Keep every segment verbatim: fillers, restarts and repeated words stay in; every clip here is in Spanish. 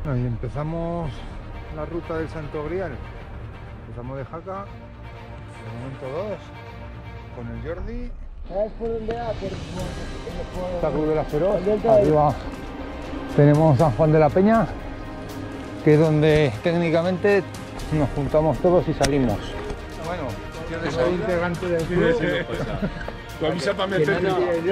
Bueno, y empezamos la ruta del Santo Grial. Empezamos de Jaca, de momento dos, con el Jordi. ¿Sabes por dónde va? Por, por, Esta Cruz de las Feroz. por Arriba tenemos San Juan de la Peña, que es donde técnicamente nos juntamos todos y salimos. Bueno, ¿quieres ser integrante del club? Tú avisa para meterte.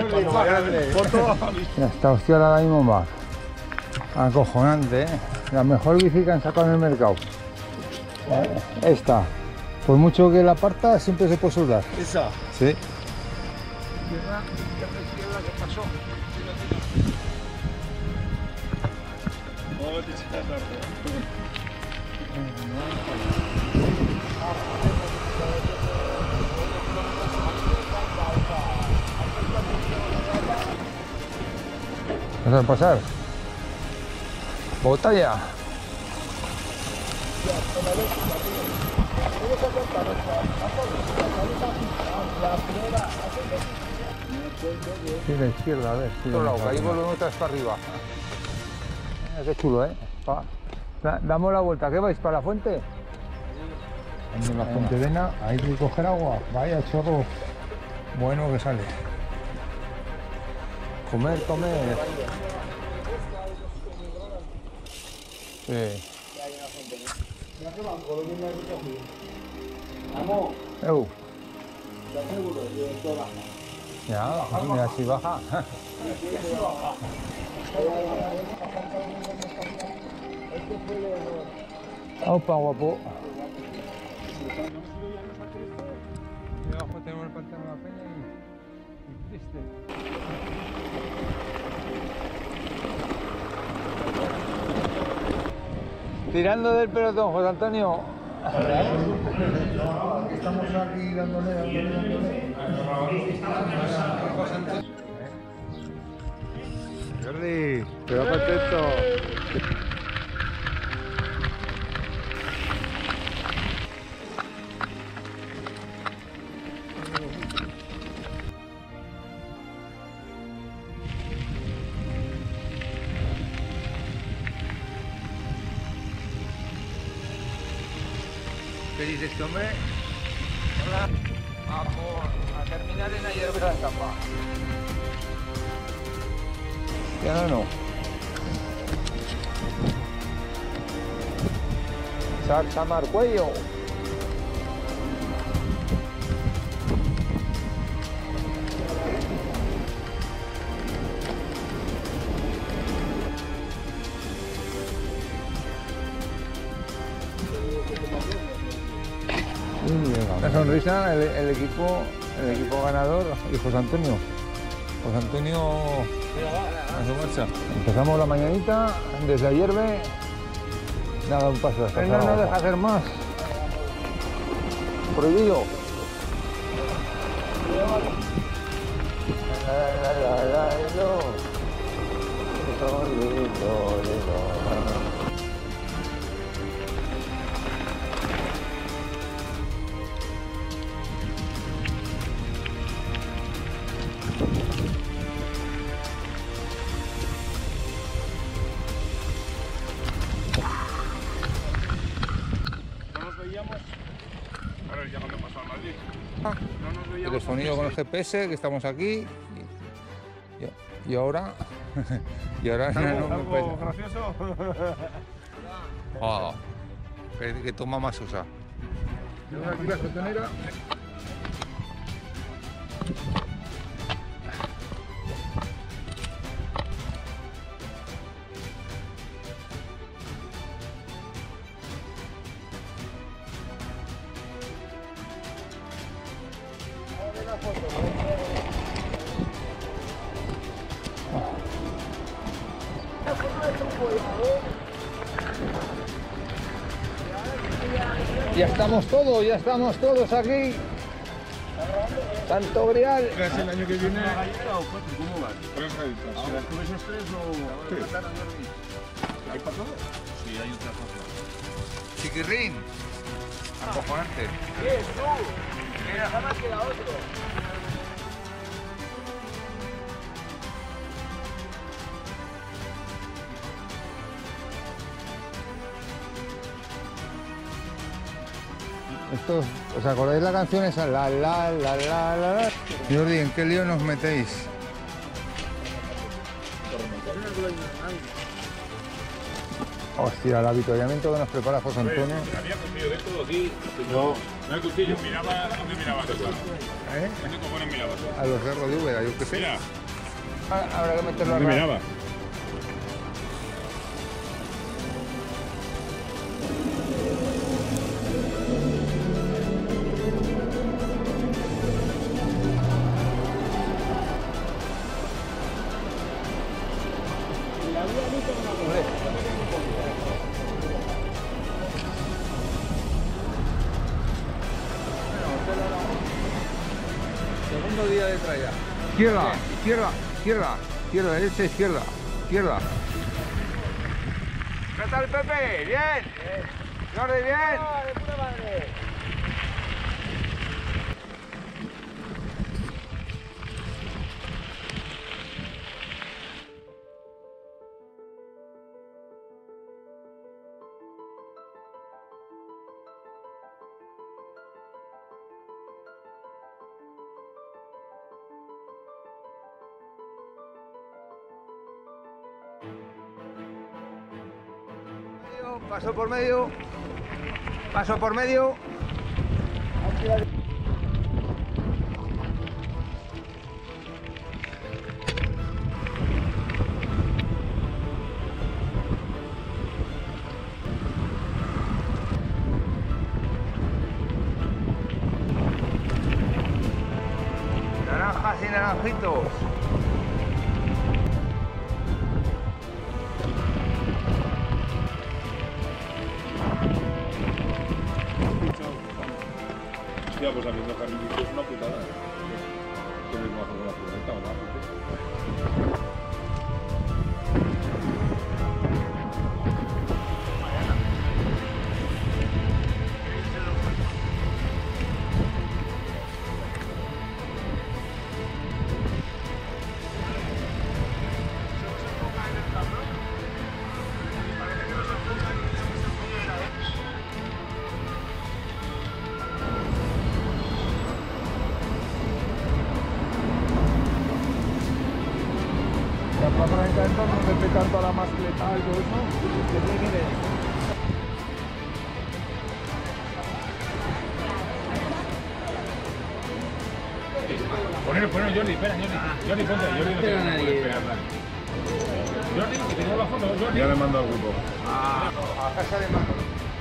Ya está, hostia, la Diamond Back. Acojonante, ¿eh? La mejor bici que han sacado en el mercado. ¿Eh? Esta. Por mucho que la parta, siempre se puede soldar. Esa. Sí. Izquierda, izquierda, izquierda, ¿qué pasó? No, te echas tarde. ¿Vas a pasar? Botella. Sí, la izquierda, a ver. Sí, otro lado, ahí volvemos otra vez para arriba. Mira, qué chulo, ¿eh? Pa. Da, damos la vuelta. ¿Qué vais? ¿Para la fuente? En la fuente de Ena, hay que coger agua. Vaya chorro bueno que sale. Comer, comer. Sí. Vamos, Eu. ¿estás seguro de esto baja? Ya, mira si baja. Opa, guapo. Y abajo tenemos el pantano de la Peña y, y triste. Tirando del pelotón, José Antonio. Estamos aquí dándole, dándole, dándole. Jordi, te va perfecto. ¿Qué dices, este hombre? Hola. Vamos a terminar en ayer de la etapa. Ya no, no. Salsamar cuello. La sonrisa, el, el equipo, el equipo ganador y José Antonio. José Antonio a su marcha. Empezamos la mañanita desde ayer ve. Nada, un paso hasta no nos deja hacer más. Prohibido. La, la, la, la, no. Telefonido con el G P S, que estamos aquí. Y, y ahora. y ahora ¿Algo, no, algo no, gracioso? oh, que, que toma más usa. Aquí la sotonera. Ya estamos todos, ya estamos todos aquí. Santo Grial. Casi el año que viene. ¿Cómo vas? Tres galletas. ¿Se las comes esas tres o...? Sí. ¿Hay para todo? Sí, hay otra cosa. Chiquirrín. Acojonante. Bien, tú. Mira, jamás queda otro. Esto, ¿os acordáis la canción esa? La, la, la, la, la, la. Jordi, ¿en qué lío nos metéis? Hostia, el avituallamiento que nos prepara José Antonio. Había comido de todo aquí. No, no hay cuchillo. Miraba, ¿dónde mirabas tú? ¿Eh? ¿Dónde cojones mirabas tú? A los cerros de Úbeda, yo qué sé. Mira, Ah, habrá que meterlo a ¿dónde ra- mirabas? Segundo día de tralla. Izquierda, izquierda, izquierda, izquierda, derecha, izquierda, izquierda. ¿Qué tal, Pepe? ¿Bien? Jordi, bien. ¡Ah, de puta madre! Paso por medio. Paso por medio. Naranjas y naranjitos. Hostia, pues haciendo carnilito es una putada. ¿Qué mismo hace con la furgoneta o más? La palanca esta no se ve tanto a la mascleta y todo eso. ¿Qué te quieres? Ponelo, ponelo, Jordi, espera, Jordi. Jordi, ponte, Jordi, no te va nadie. Jordi, que tengo la foto, Jordi. Ya le mando al grupo. A, a casa de mano.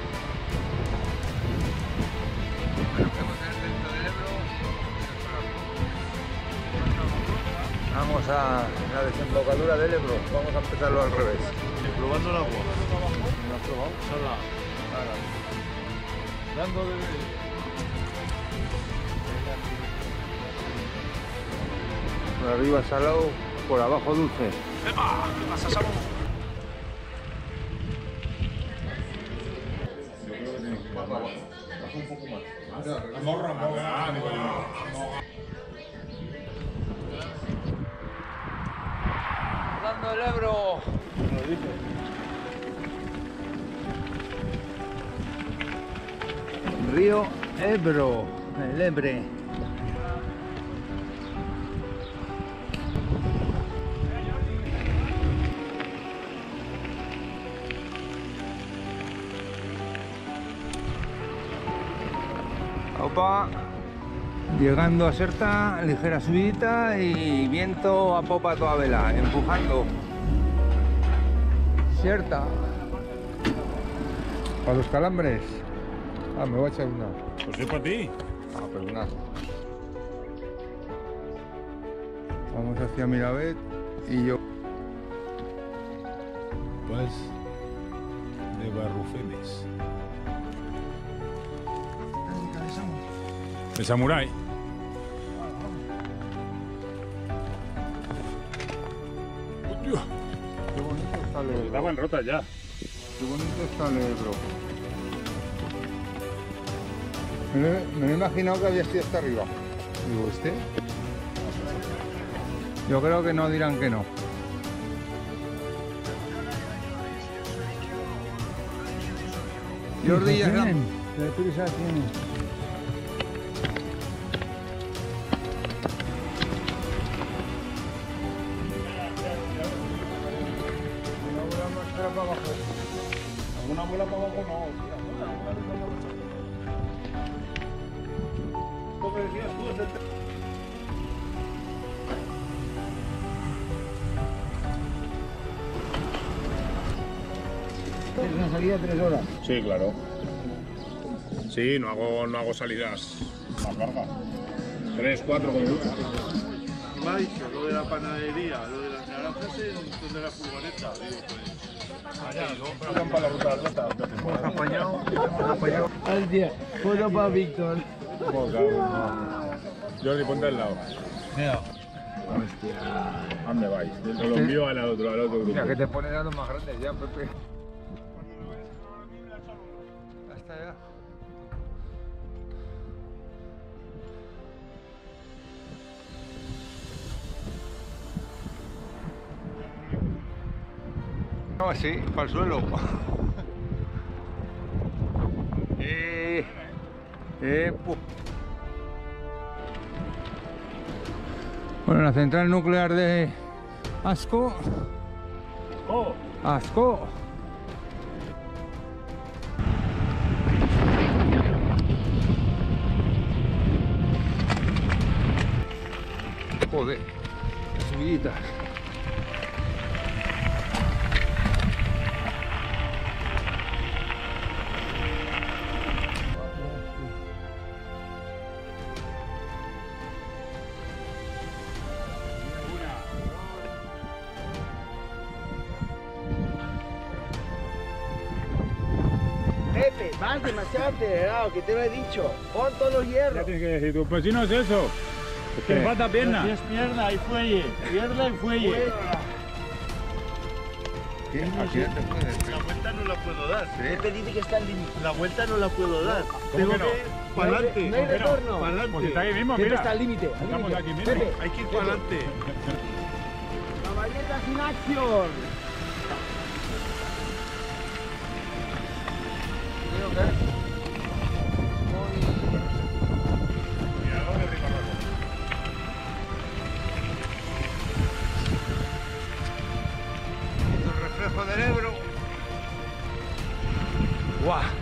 Vamos a la desembocadura del Ebro. Vamos a empezarlo al revés. Probando el agua. ¿No has probado? Sola. Dando de... Por arriba salado, por abajo dulce. ¡Epa! ¿Qué pasa, Samu? Morra, morra. Ah, digo yo. Dando el Ebro. Río Ebro, el Ebre. Opa, llegando a Serta, ligera subidita y viento a popa a toda vela, empujando. Serta. Para los calambres. Ah, me voy a echar una. Pues es para ti. Ah, perdonad. Vamos hacia Miravet y yo. Pues de Barrufenes. De Samurai. Hostia, Qué bonito está el Ebro. estaban rotas ya. Qué bonito está el Ebro. Me lo, me lo he imaginado que había sido hasta arriba. Digo, ¿este? Yo creo que no dirán que no. Jordi ya es la... ¿Qué prisa tiene? para abajo. Alguna bola para abajo no, tía. Lo que decías tú es el... Es una salida de tres horas. Sí, claro. Sí, no hago, no hago salidas más largas. Tres, cuatro como mucho. Me ha dicho lo de la panadería, lo de las naranjas en donde la furgoneta. Digo, pues. Allá, ¿no? Van para la ruta de la plata. Hemos apañado, hemos apañado. Hostia, foto para Víctor. Jordi, ponte al lado. Mira. Hostia. ¿A dónde vais? Te lo envío al otro, al otro grupo. Mira, que te pones a los más grandes ya, Pepe. Ya está, ya. No, así, para el suelo. eh, eh, pu. Bueno, la central nuclear de Asco. ¡Oh! Asco. Joder, subidita. Pepe, vas demasiado acelerado, que te lo he dicho. Pon todos los hierros. Tienes que decir tú, pues si no es eso. Que le falta pierna. Si es pierna y fuelle, pierna y fuelle. Aquí no te puedes. La vuelta no la puedo dar. Pepe dice que está al límite. La vuelta no la puedo dar. Tengo que no? que ir para adelante. No hay retorno. Para Pues adelante. está ahí mismo, Pepe mira. está al límite. al Estamos límite. aquí mismo. Pepe, Hay que ir para adelante. caballeta sin acción. Creo que Mira, ¿dónde arriba abajo? el reflejo del Ebro. ¡Guau!